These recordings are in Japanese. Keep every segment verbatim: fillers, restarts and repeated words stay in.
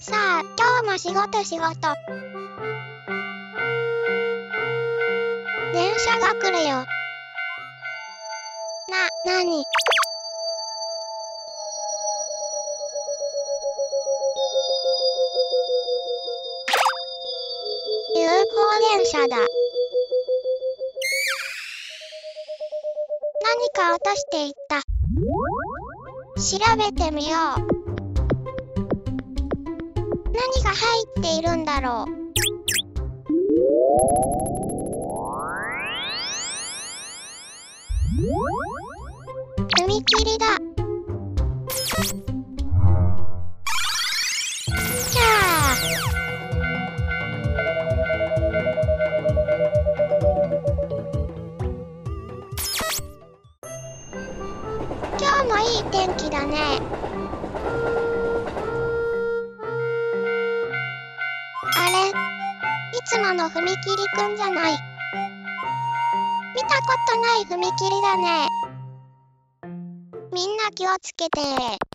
さあ、今日も仕事仕事。電車が来るよ。な、なに？ユーフォー 電車だ。何か落としていった。調べてみよう。何が入っているんだろう。踏切だ。キャー。今日もいい天気だね。あれ、いつもの踏切くんじゃない。見たことない踏切だね。みんな気をつけて。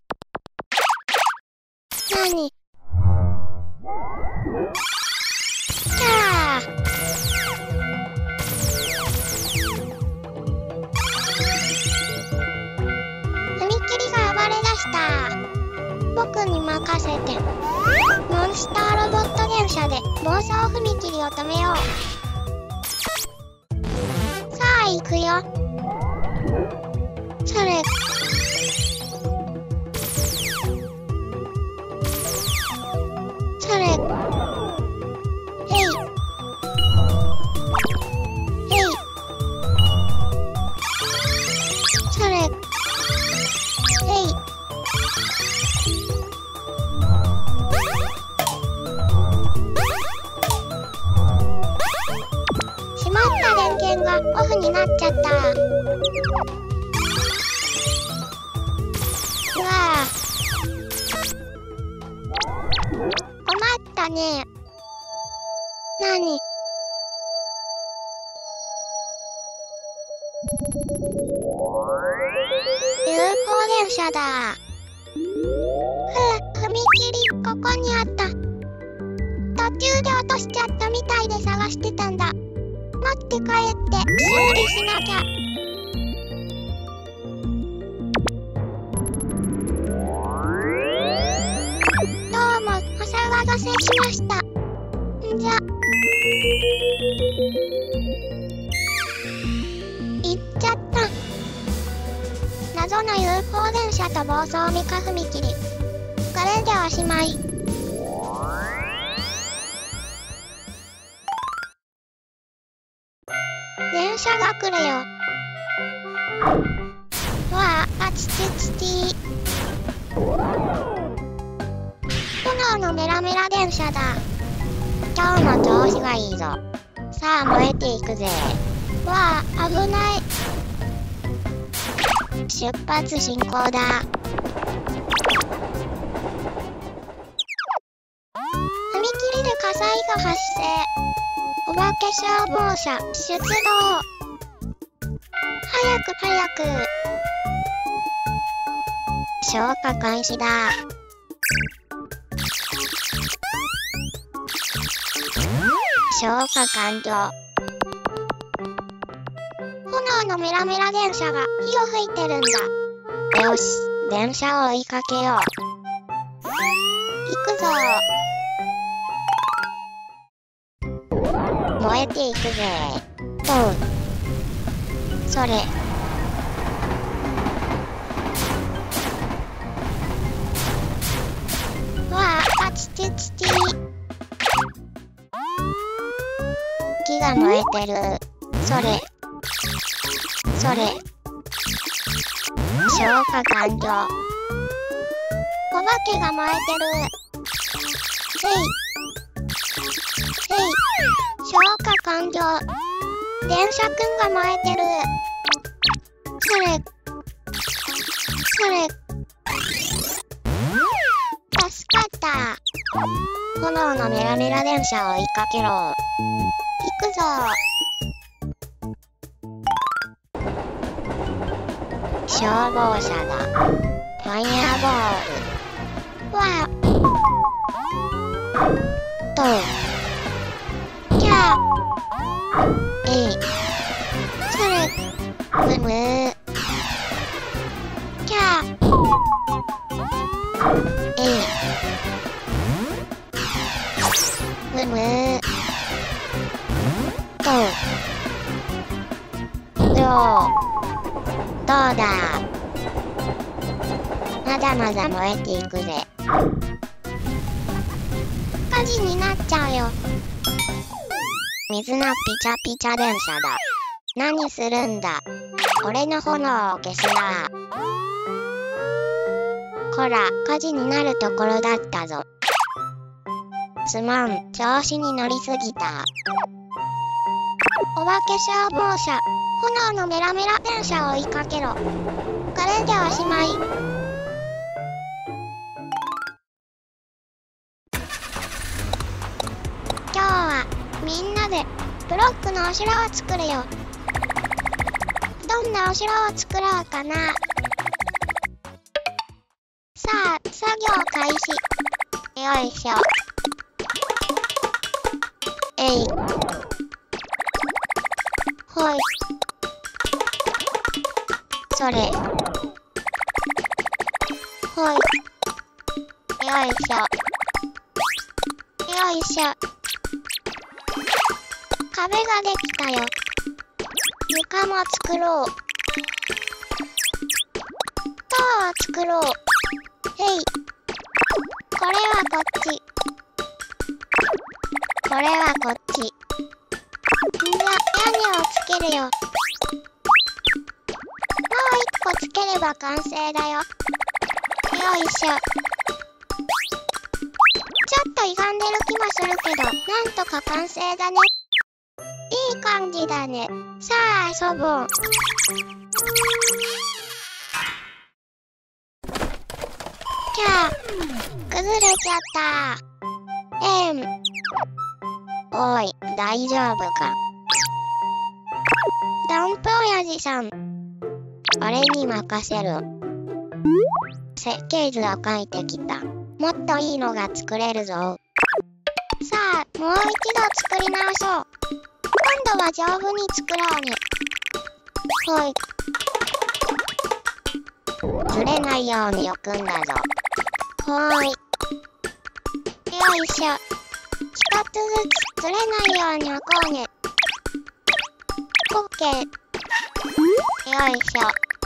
なに？キャー。踏切が暴れ出した。僕に任せて。モンスターロボット電車で暴走踏切を止めよう。さあ行くよ。それ。それ。へい。へい。それ。へい。しまった電源がオフになっちゃった。うわあ。困ったね。なに？ユーフォー 電車だ。ふう、踏切、ここにあった。途中で落としちゃったみたいで探してたんだ。持って帰って修理しなきゃ。どうもお騒がせしました。んじゃ。行っちゃった。謎の ユーフォー 電車と暴走ミカ踏切。これでおしまい。電車が来るよ。わあ、あちちちち。炎のメラメラ電車だ。今日も調子がいいぞ。さあ燃えていくぜ。わあ、危ない。出発進行だ。踏切で火災が発生。お化け消防車出動。早く早く。消火開始だ。消火完了。炎のメラメラ電車が火を吹いてるんだ。よし、電車を追いかけよう。行くぞ。燃えていくぜ。おう。それ。わあ、あちちちち。木が燃えてる。それ。それ。消火完了。お化けが燃えてる。へい。へい。消火完了。電車くんが燃えてる。それ。それ。助かった。炎のメラメラ電車を追いかけろ。行くぞ。消防車だ。ファイヤーボール。わあ。 とキャえいそれむむキャえいむむとどうどうだまだまだ燃えていくぜ。火事になっちゃうよ。水のピチャピチャ電車だ。何するんだ。俺の炎を消すな。こら、火事になるところだったぞ。すまん、調子に乗りすぎた。お化け消防車、炎のメラメラ電車を追いかけろ。これでおしまい。今日はみんなでブロックのお城を作るよ。どんなお城を作ろうかな。さあ、作業開始。よいしょ。えい。ほい。それ。ほい。よいしょ。よいしょ。壁ができたよ。床も作ろう。塔を作ろう。へい。これはこっち。これはこっち。んじゃ、屋根をつけるよ。もう一個つければ完成だよ。よいしょ。ちょっと歪んでる気もするけど、なんとか完成だね。いい感じだね。さあ遊ぼう。キャー、崩れちゃった。えん。おい、大丈夫か。ダンプ親父さん。俺に任せる。設計図を書いてきた。もっといいのが作れるぞ。さあ、もう一度作り直そう。今度は丈夫に作ろうね。ほい。ずれないように置くんだぞ。ほーい。よいしょ。一つずつずれないように置こうね。オッケー。よいしょ。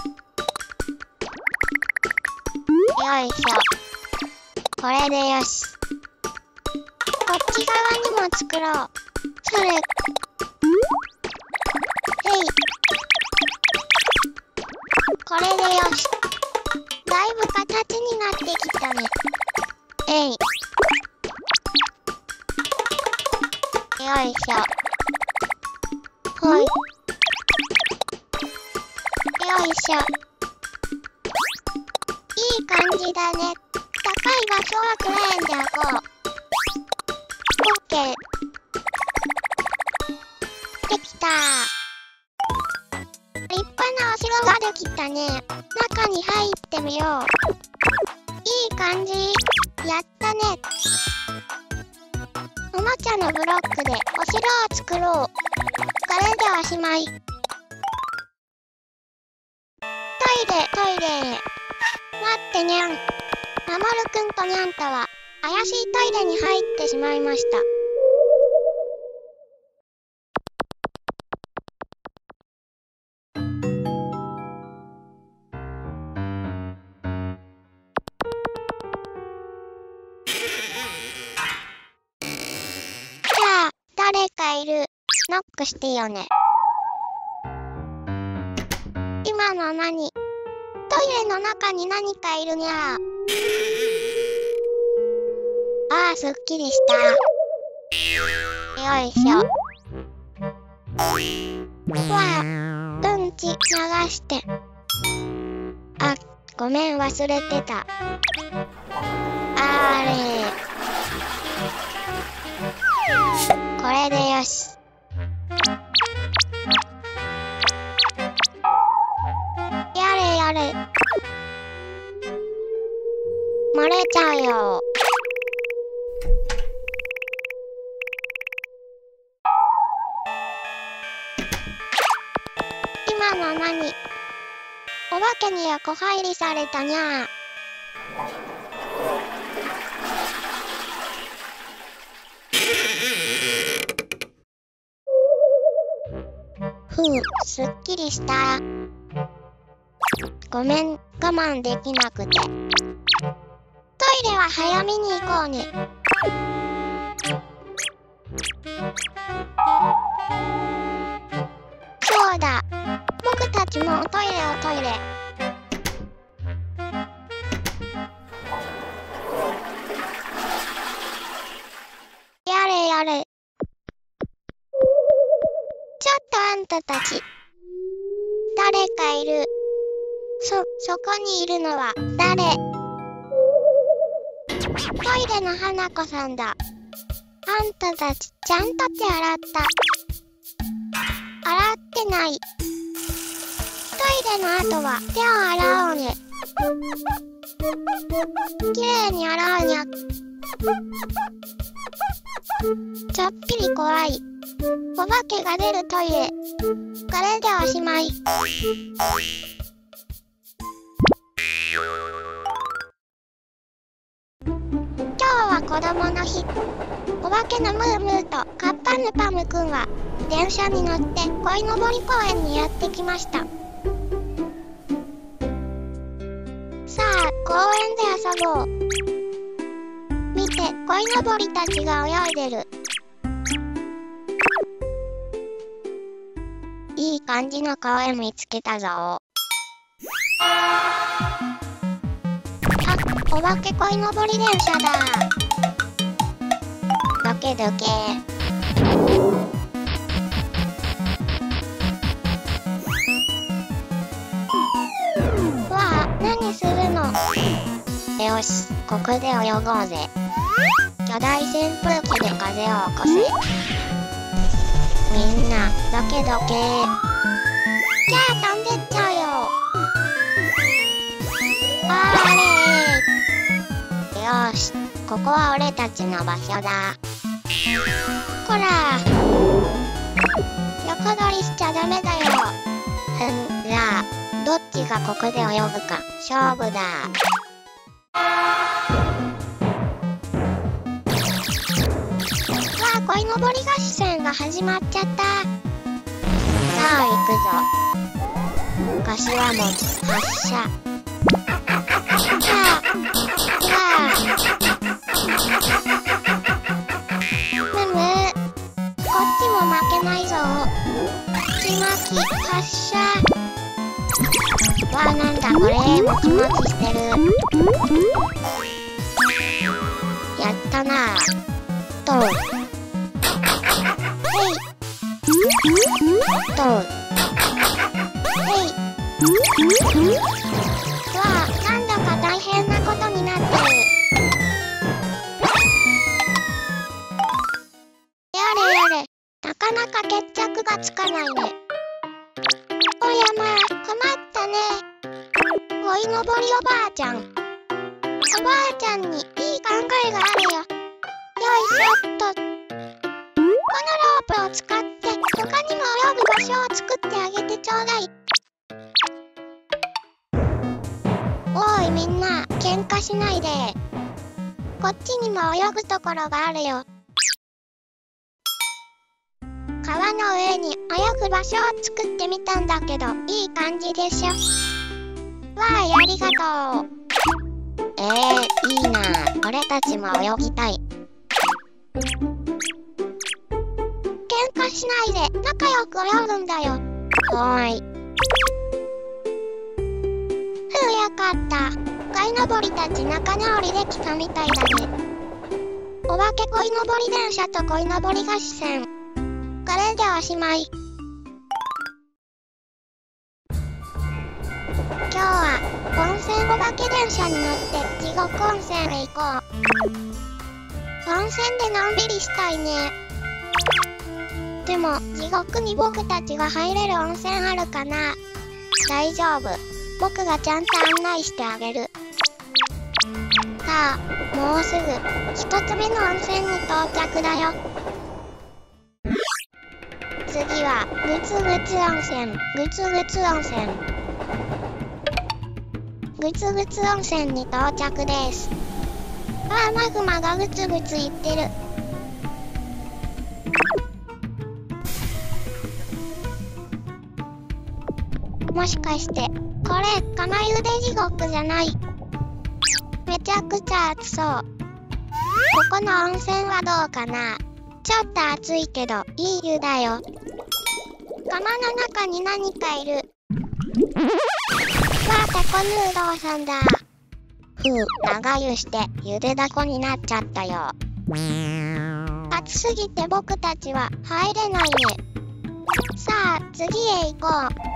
よいしょ。これでよし。こっち側にも作ろう。それ。へい。これでよし。だいぶ形になってきたね。えい。よいしょ。ほい。よいしょ。いい感じだね。高い場所はクレーンで置こう。オッケー。できた。立派なお城ができたね。中に入ってみよう。いい感じ。やったね。おもちゃのブロックでお城を作ろう。これでおしまい。トイレ、トイレ。待ってにゃん。まもるくんとにゃんたは怪しいトイレに入ってしまいました。誰かいる。ノックしてよね。今の何？トイレの中に何かいるにゃ。ああ、すっきりした。よいしょ。わあ、うんち流して。あ、ごめん、忘れてた。あれ。これでよし。やれやれ。漏れちゃうよ。 けに横入りされたにゃー。ふう、すっきりした。ごめん、我慢できなくて。トイレは早めに行こうね。そうだ、僕たちもトイレをトイレ。やれやれ。ちょっとあんたたち。誰かいる。そ、そこにいるのは誰？トイレの花子さんだ。あんたたち、ちゃんと手洗った？洗ってない。トイレの後は手を洗おうね。きれいに洗うにゃ。ちょっぴり怖い。お化けが出るトイレ。これでおしまい。今日は子供の日。お化けのムームーとカッパヌパムくんは電車に乗って鯉のぼり公園にやってきました。さあ、公園で遊ぼう。見て、鯉のぼりたちが泳いでる。いい感じの公園見つけたぞ。あ、お化け鯉のぼり電車だ。どけどけ。わあ、何するの。よし、ここで泳ごうぜ。巨大扇風機で風を起こせ。みんな、どけどけ。キャー、飛んでっちゃうよ。あれー。よし、ここは俺たちの場所だ。こらー。横取りしちゃダメだよ。ふん、じゃあ、どっちがここで泳ぐか、勝負だ。鯉のぼり合戦が始まっちゃった。さあ行くぞ。柏餅発射。さあ、さあ。むむ、こっちも負けないぞ。ちまき発射。わあ、なんだこれ、もちもちしてる。やったな。と。とう。えい。わあ、なんだか大変なことになってる。やれやれ、なかなか決着がつかないね。おやまあ、困ったね。鯉のぼりおばあちゃん。おばあちゃんにいい考えがあるよ。よいしょっと。このロープを使って他にも泳ぐ場所を作ってあげてちょうだい。おーいみんな、喧嘩しないで。こっちにも泳ぐところがあるよ。川の上に泳ぐ場所を作ってみたんだけど、いい感じでしょ。わーい、ありがとう。えー、いいな。俺たちも泳ぎたい。喧嘩しないで仲良く泳ぐんだよ。はーい。ふう、よかった。鯉のぼりたち仲直りできたみたいだね。お化け鯉のぼり電車と鯉のぼり合戦。これでおしまい。今日は温泉お化け電車に乗って地獄温泉へ行こう。温泉でのんびりしたいね。でも地獄に僕たちが入れる温泉あるかな。大丈夫。僕がちゃんと案内してあげる。さあ、もうすぐ一つ目の温泉に到着だよ。次はグツグツ温泉。グツグツ温泉。 ぐつぐつ温泉に到着です。わあ、マグマがぐつぐついってる。もしかして、これ、釜茹で地獄じゃない。めちゃくちゃ熱そう。ここの温泉はどうかな。ちょっと熱いけど、いい湯だよ。釜の中に何かいる。わあ、タコヌードルさんだ。ふう、長湯して、ゆでだこになっちゃったよ。暑すぎて僕たちは入れないね。さあ、次へ行こ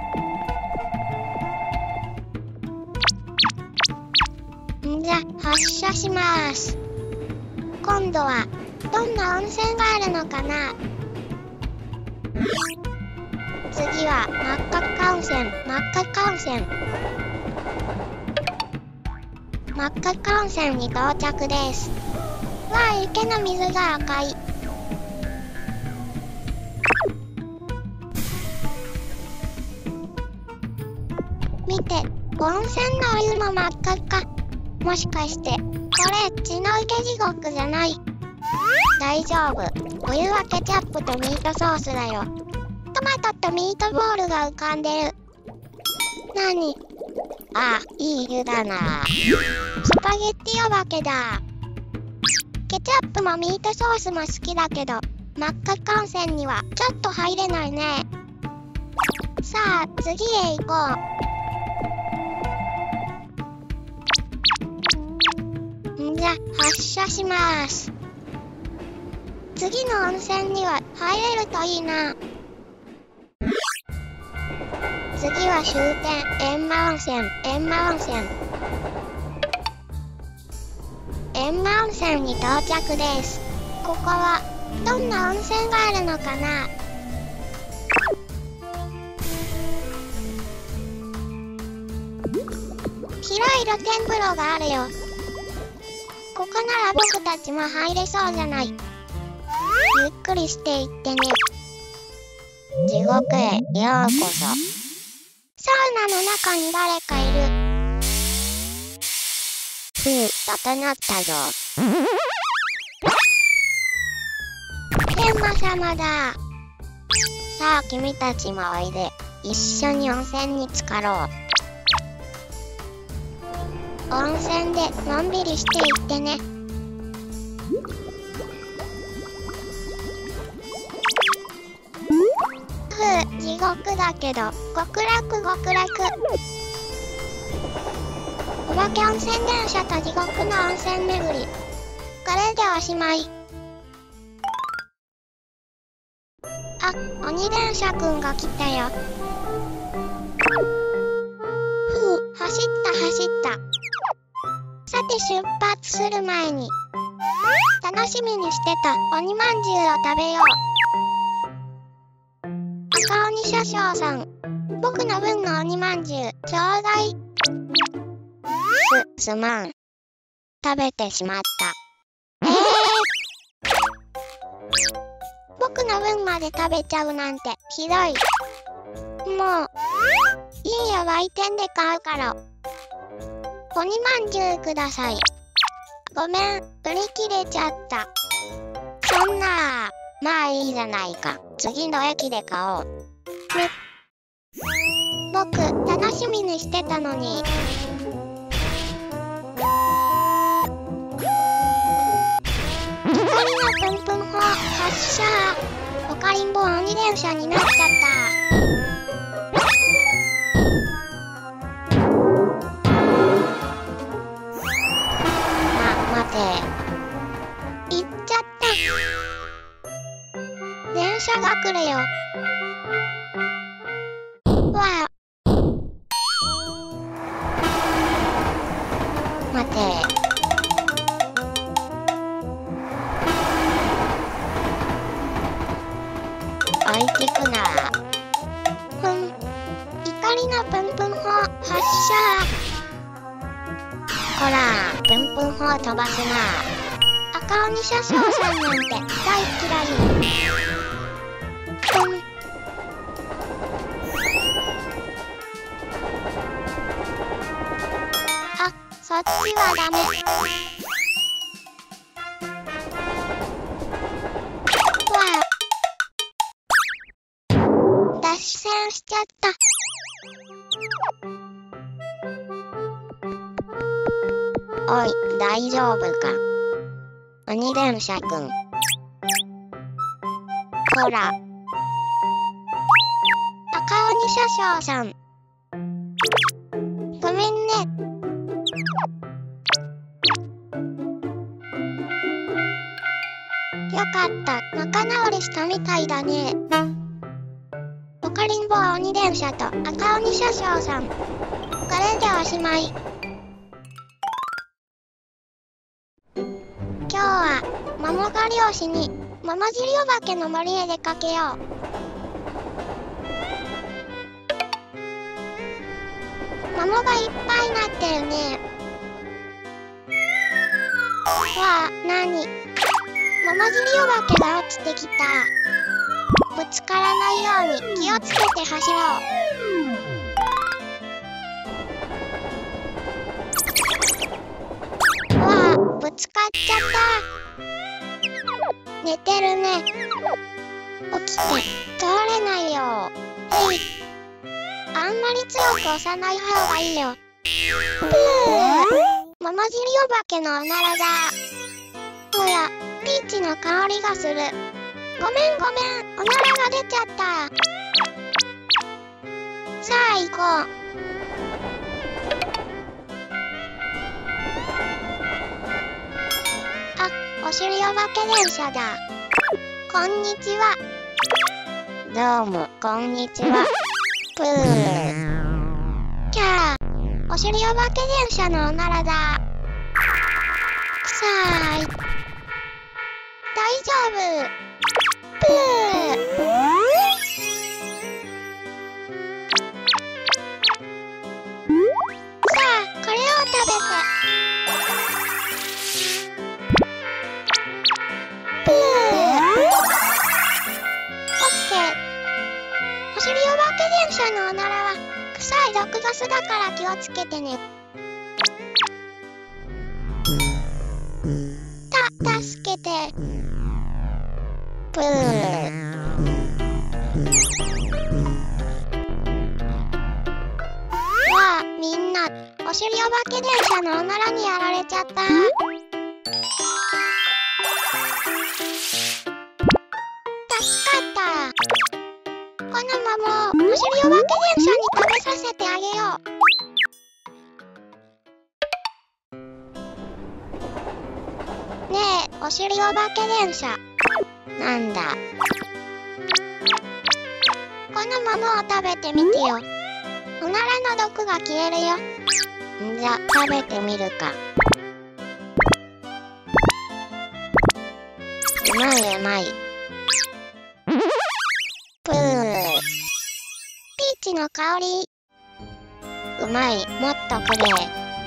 う。んじゃ、発射します。今度は、どんな温泉があるのかな。次は、真っ赤っか温泉、真っ赤っか温泉。真っ赤っか温泉に到着です。わあ、池の水が赤い。見て、温泉のお湯も真っ赤っか。もしかして、これ、血の池地獄じゃない。大丈夫。お湯はケチャップとミートソースだよ。トマトとミートボールが浮かんでる。なに？あ、いい湯だな。スパゲッティお化けだ。ケチャップもミートソースも好きだけど、真っ赤っか温泉にはちょっと入れないね。さあ、次へ行こう。んじゃ、発射します。次の温泉には入れるといいな。次は終点、閻魔温泉、閻魔温泉。閻魔温泉に到着です。ここは、どんな温泉があるのかな。広い露天風呂があるよ。ここなら僕たちも入れそうじゃない。ゆっくりしていってね。地獄へようこそ。サウナの中に誰かいる。ふう、整ったぞ。閻魔様だ。さあ、君たちもおいで。一緒に温泉に浸かろう。温泉でのんびりしていってね。ふう、地獄だけど、極楽極楽。お化け温泉電車と地獄の温泉巡り。これでおしまい。あ、鬼電車くんが来たよ。ふう、走った走った。さて出発する前に、楽しみにしてた鬼まんじゅうを食べよう。赤鬼車掌さん、僕の分の鬼まんじゅう、ちょうだい。す、すまん。食べてしまった。えー、僕の分まで食べちゃうなんて、ひどい。もう、いいよ、売店で買うから。鬼まんじゅうください。ごめん、売り切れちゃった。そんな、まあいいじゃないか。次の駅で買おう。ね。僕、楽しみにしてたのに。光のプンプン砲発射。オカリンボ鬼電車になっちゃった。行っちゃった。電車が来るよ。わあ。待て。置いてくな。ふん。怒りのプンプン砲発射。ほら、プンプン砲飛ばすな。赤鬼車掌さんなんて大嫌い。うん。 っちはダメ。わあ。脱線しちゃった。おい、大丈夫か。鬼電車くん。ほら。赤鬼車掌さん。ごめんね。よかった。仲直りしたみたいだね。おかりんぼう鬼電車と赤鬼車掌さん。これでおしまい。今日は桃狩りをしに桃尻お化けの森へ出かけよう。桃がいっぱいなってるね。わあ、なに？桃尻お化けが落ちてきた。ぶつからないように気をつけて走ろう。わあ、ぶつかっちゃった。寝てるね。起きて、通れないよ。えい。あんまり強く押さない方がいいよ。ぷー。桃尻お化けのおならだ。ほら、ピーチの香りがする。ごめんごめん、おならが出ちゃった。さあ行こう。あ、お尻お化け電車だ。こんにちは。どうも、こんにちは。ぷー。キャー、お尻お化け電車のおならだ。くさい。大丈夫。ぷー。さあ、これを食べて。ぷー。オッケー。お尻お化け電車のおならは臭い毒ガスだから気をつけてね。た、助けて。ぷー。わあ、みんな、お尻お化け電車のおならにやられちゃった。助かった。この桃をお尻お化け電車に食べさせてあげよう。ねえ、お尻お化け電車。なんだ。この桃を食べてみてよ。おならの毒が消えるよ。んじゃ、食べてみるか。うまいうまい。ぷー。ピーチの香り。うまい、もっとくれ。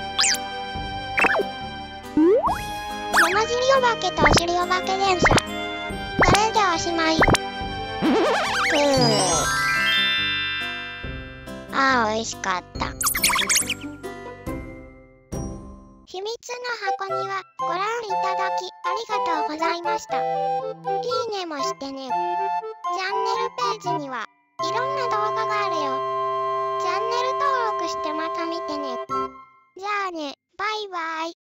桃尻お化けとお尻お化け電車。これでおしまい。ぷー。ああ、おいしかった。秘密の箱にはご覧いただきありがとうございました。いいねもしてね。チャンネルページにはいろんな動画があるよ。チャンネル登録してまた見てね。じゃあね、バイバイ。